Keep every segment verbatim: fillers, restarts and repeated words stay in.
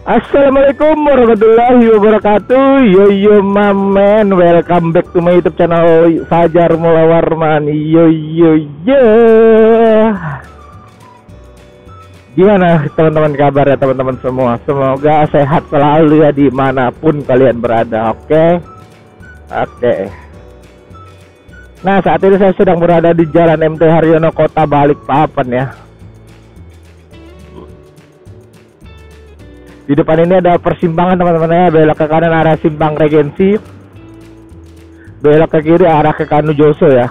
Assalamualaikum warahmatullahi wabarakatuh. Yo yo mamen, welcome back to my YouTube channel Fajar Mula Warman. Yo yo yo. Gimana teman-teman kabarnya teman-teman semua? Semoga sehat selalu ya dimanapun kalian berada. Oke, okay? oke. Okay. Nah saat ini saya sedang berada di Jalan M T Haryono, Kota Balikpapan ya. Di depan ini ada persimpangan teman-teman ya, belok ke kanan arah Simpang Regensi, belok ke kiri arah ke Kanu Joso ya.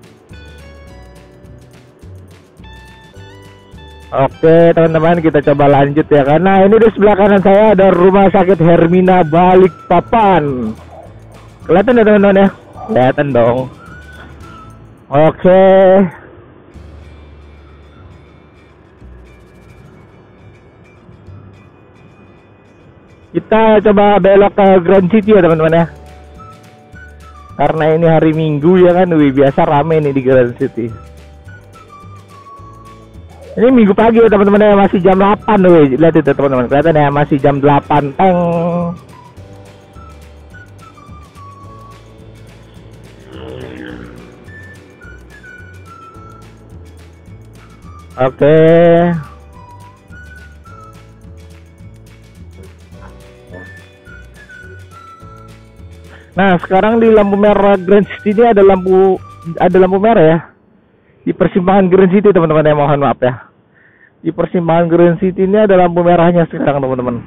Oke teman-teman, kita coba lanjut ya, karena ini di sebelah kanan saya ada Rumah Sakit Hermina Balikpapan. Kelihatan ya teman-teman ya? Kelihatan dong. Oke. Kita coba belok ke Grand City ya teman-teman ya. Karena ini hari Minggu ya kan, wih biasa rame nih di Grand City. Ini Minggu pagi ya teman-teman ya, masih jam delapan wih. Lihat itu teman-teman, kelihatan ya masih jam delapan. Teng. Oke. Nah sekarang di lampu merah Grand City ini ada lampu ada lampu merah ya di persimpangan Grand City teman-teman ya, mohon maaf ya. Di persimpangan Grand City ini ada lampu merahnya sekarang teman-teman.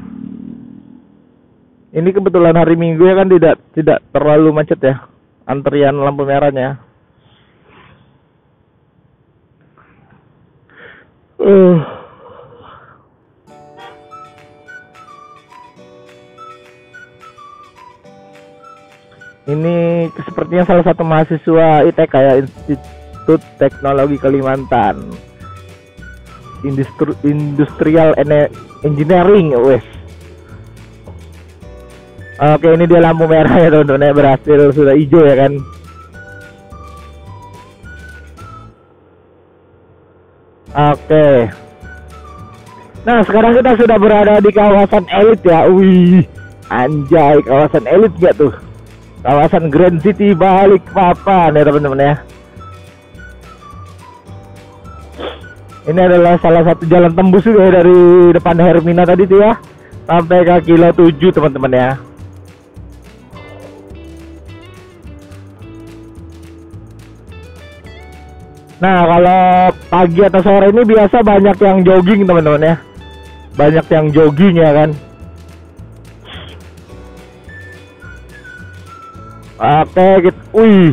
Ini kebetulan hari Minggu ya kan, tidak tidak terlalu macet ya antrian lampu merahnya. Uh. Ini sepertinya salah satu mahasiswa I T K ya, Institut Teknologi Kalimantan, Industri Industrial Engineering, wes. Oke, ini dia lampu merah ya teman-teman, berhasil sudah hijau ya kan. Oke. Nah sekarang kita sudah berada di kawasan elit ya, wih, anjay kawasan elit gak tuh? Kawasan Grand City Balikpapan ya teman-teman ya. Ini adalah salah satu jalan tembus juga ya, dari depan Hermina tadi tuh ya sampai ke kilo tujuh teman-teman ya. Nah kalau pagi atau sore ini biasa banyak yang jogging teman-teman ya. Banyak yang jogging ya kan. Oke, kita, wih,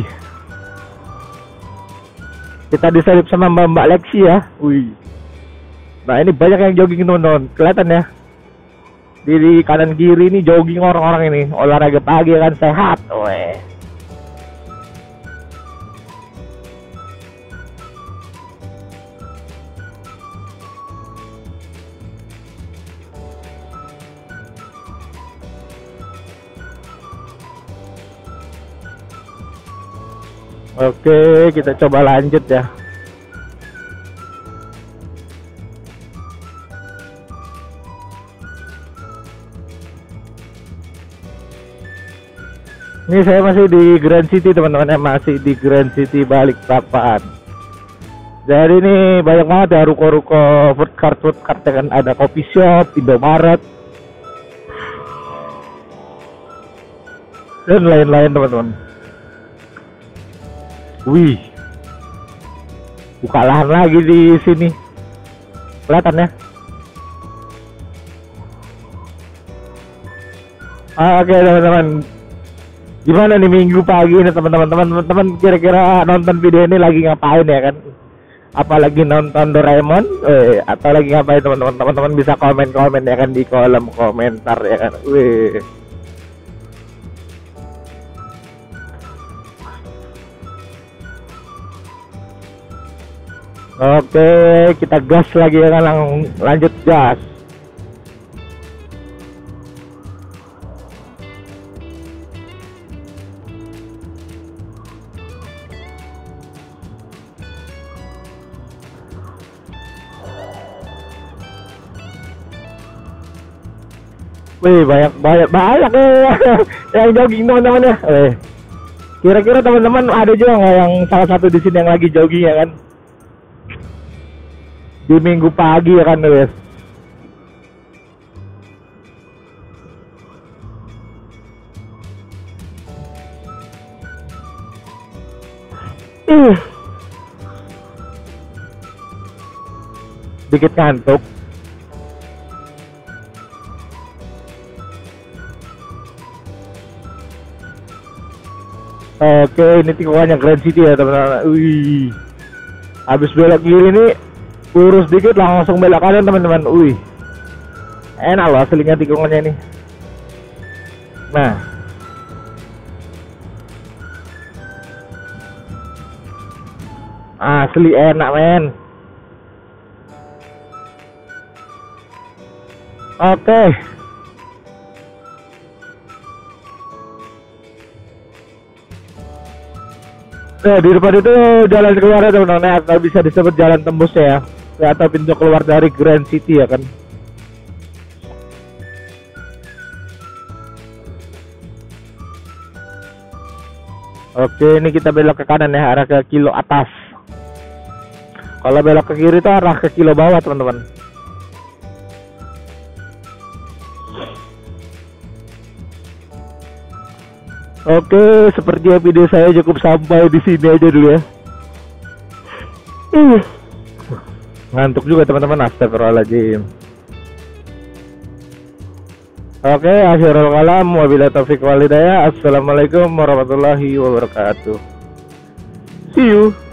kita disalip sama Mbak Lexi ya, wih. Nah ini banyak yang jogging teman-teman, kelihatan ya. Di kanan kiri ini jogging orang-orang ini, olahraga pagi kan, sehat, weh. Oke, kita coba lanjut ya. Ini saya masih di Grand City teman-teman ya, masih di Grand City Balikpapan. Jadi ini banyak banget ya ruko-ruko food cart food cart ya kan, ada coffee shop, Indomaret, dan lain-lain teman-teman. Wih, buka lahan lagi di sini, kelihatan ya. Oke teman-teman, gimana nih Minggu pagi ini teman-teman? Teman-teman kira-kira nonton video ini lagi ngapain ya kan? Apalagi nonton Doraemon, eh, atau lagi ngapain teman-teman? Teman-teman bisa komen-komen ya kan di kolom komentar ya kan. Wih. Oke, kita gas lagi ya kan, lang lanjut gas. Wih, banyak banyak banyak ya yang jogging teman-teman ya. Eh, kira-kira teman-teman ada juga nggak yang salah satu di sini yang lagi jogging ya kan? Di minggu pagi ya kan, guys. Uh. Dikit ngantuk. Oke, ini tikungannya Grand City ya teman-teman. Wih, habis belok kiri nih, lurus dikit langsung belok kanan teman-teman. Wih, enak loh aslinya tikungannya ini. Nah, asli enak men. Oke. Nah, di depan itu jalan keluar ya teman-teman, atau bisa disebut jalan tembus ya, ya atau pintu keluar dari Grand City ya kan. Oke, ini kita belok ke kanan ya, arah ke kilo atas. Kalau belok ke kiri itu arah ke kilo bawah teman-teman. Oke, sepertinya video saya cukup sampai di sini aja dulu ya. Uh, ngantuk juga teman-teman, astagfirullahaladzim. Oke, akhirul kalam, wabillahi taufiq wal hidayah. Assalamualaikum warahmatullahi wabarakatuh. See you.